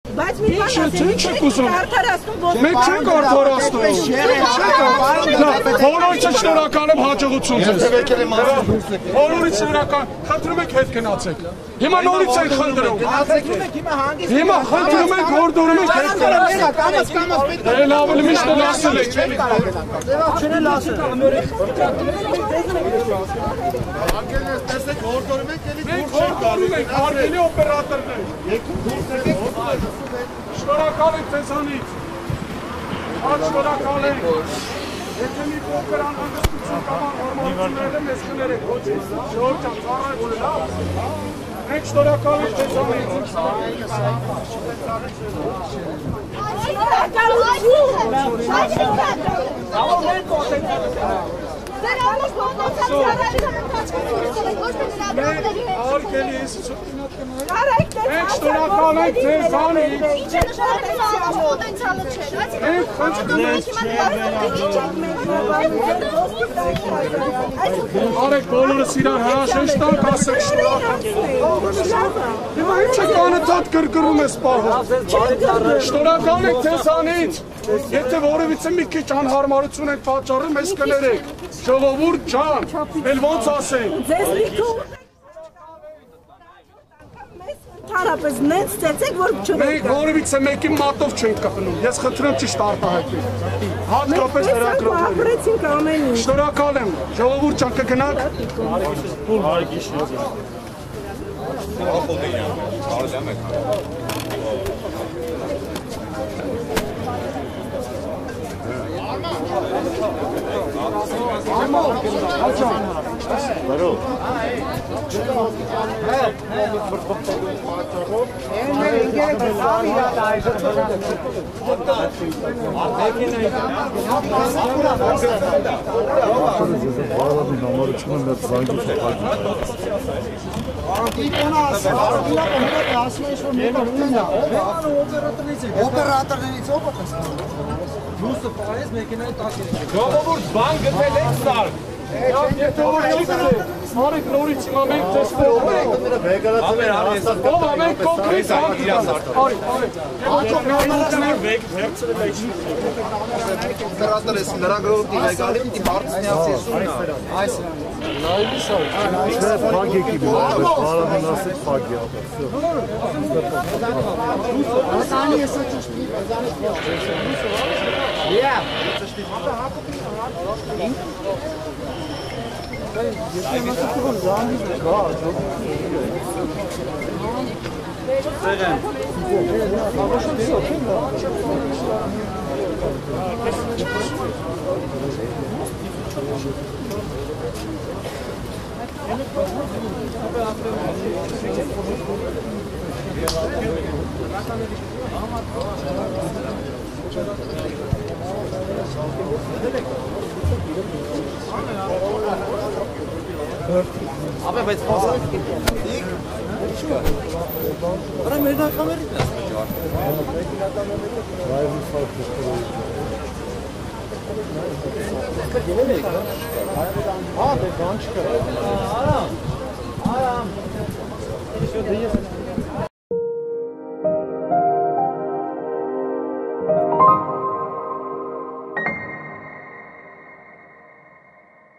Բայց մի բան ասեմ, չեք ուզում։ Արդարացնում ո՞ր։ Մենք չենք արդարացնում։ Բոլորիցը շնորհակալ եմ, հաջողություն ձեզ։ Բոլորից շնորհակալ, խնդրում եք հետ գնացեք։ Հիմա նորից ենք խնդրում։ Հիմա խնդրում ենք, հորդորում ենք հետ գնացեք։ Էլ ավելի միշտ լասել եք։ Չեն լասել։ Տեսեք հորդորում ենք էլի Մենք հորդորում ենք, արգելի օպերատորներ։ Շնորհակալ ենք ձեզանից։ Շնորհակալ ենք։ Եթե մի փոքր անհանգստություն կամ հարմարությունները մեզ կներեք, ոչ ժողովուրդ ջան, ծառայություն լավ։ Մենք շնորհակալ ենք ձեզանից։ Մենք շնորհակալ ենք ձեզանից։ Արեք բոլորս իրար հրաշեշտանք, ասեք շնորհակալ։ Հիմա ինչ եք անընդհատ գրգռում ես պահում։ Շնորհակալ ենք ձեզանից։ Եթե որևիցե մի քիչ անհարմարություն եք պատճառում, մեզ կներեք։ Ժողովուրդ ջան, էլ ոնց ասենք։ Ձեզ լիքը Հարապեզ նենց ծեցեք, որ չվեք։ Մենք որևիցե մեկի մատով չենք կպնում։ Ես խնդրեմ ճիշտ արտահայտել։ Հատկապես լրագրողներին։ Ապրեցինք ամեն ինչ։ Շնորհակալ եմ։ Ժողովուրդ ջան, կգնաք։ օպերատորներից ով է Լուսը պարես մեքենայի տակ է։ Ժողովուրդ բան գտել եք սար։ Եթե որ չի գտել, արեք նորից հիմա մենք ձեզ կողմ ենք։ Ով ամեն կոնկրետ բան իրասարդ։ Արեք։ օպերատոր ես լրագրողի ղեկավարի պիտի հարցնիացի սուննա։ Այս Փագեկի բարամին ասեք փագի ապա։ Ասանի ես ճիշտ։ Լիա։ Ապա բայց փոսա։ Արա մեր կամերից է։ Արամ։